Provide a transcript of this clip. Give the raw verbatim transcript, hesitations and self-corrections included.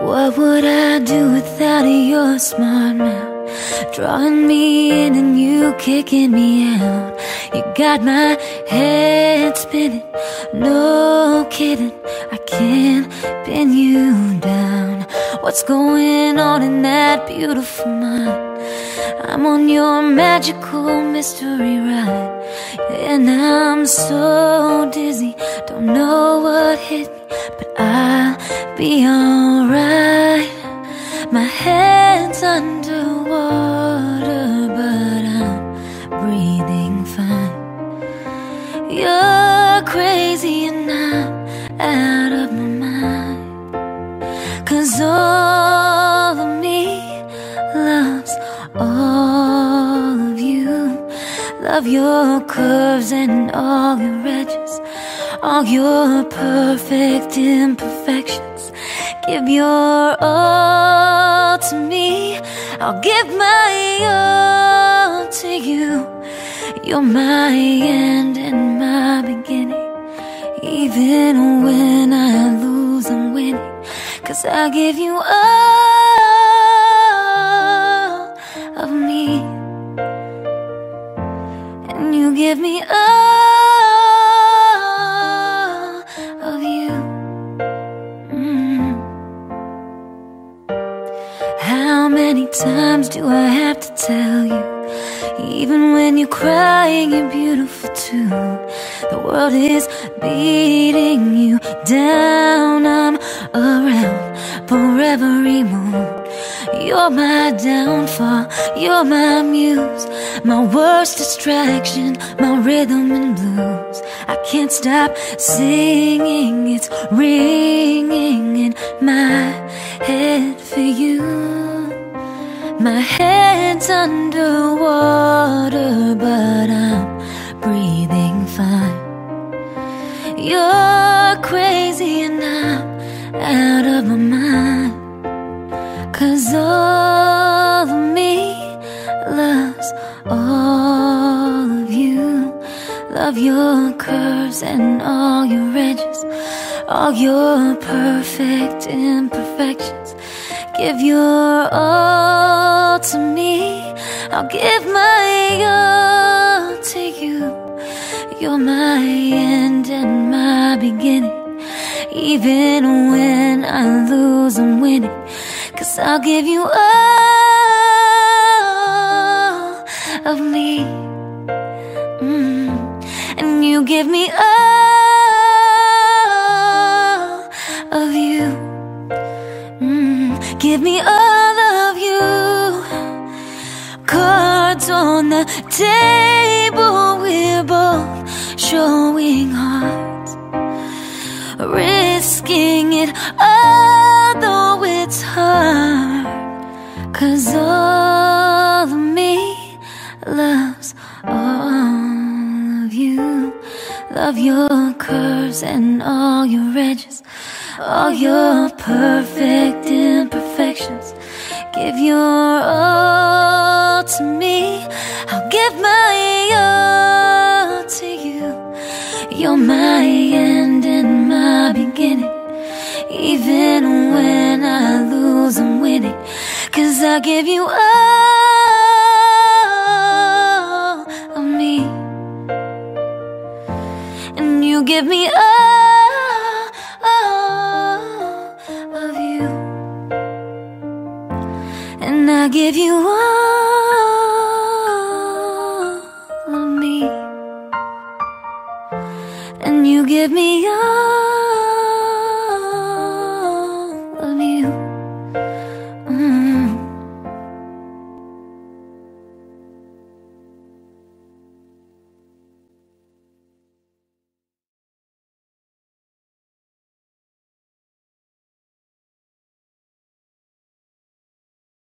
What would I do without your smart mouth? Drawing me in and you kicking me out. You got my head spinning, no kidding, I can't pin you down. What's going on in that beautiful mind? I'm on your magical mystery ride, and I'm so dizzy, don't know what hit me, but I'll be alright. My head's underwater, but I'm breathing fine. You're crazy and I'm out of my mind, 'cause all of me loves all of you. Love your curves and all your edges, all your perfect imperfections. Give your all to me, I'll give my all to you. You're my end and my beginning. Even when I lose, I'm winning, 'cause I give you all of me, and you give me all of you. mm. How many times do I have to tell you? Even when you're crying, you're beautiful too. The world is beating you down, I'm around for every mood. You're my downfall, you're my muse, my worst distraction, my rhythm and blues. I can't stop singing, it's ringing in my head for you. My head's underwater, but I'm breathing fine. You're crazy and I'm out of my mind, 'cause all of me loves all of you. Love your curves and all your edges, all your perfect imperfections. Give your all to me, I'll give my all to you. You're my end and my beginning. Even when I lose, I'm winning, 'cause I'll give you all of me, mm. and you give me all of you. mm. Give me all of you. Cards on the table, we're both showing hearts, risking it all though it's hard, 'cause all of me loves all of you. Love your curves and all your edges, all your perfect imperfections. Give your all to me, I'll give my all to you. You're my end and my beginning. Even when I lose, I'm winning, 'cause I give you all of me, and you give me all, all of you, and I give you all of me, and you give me all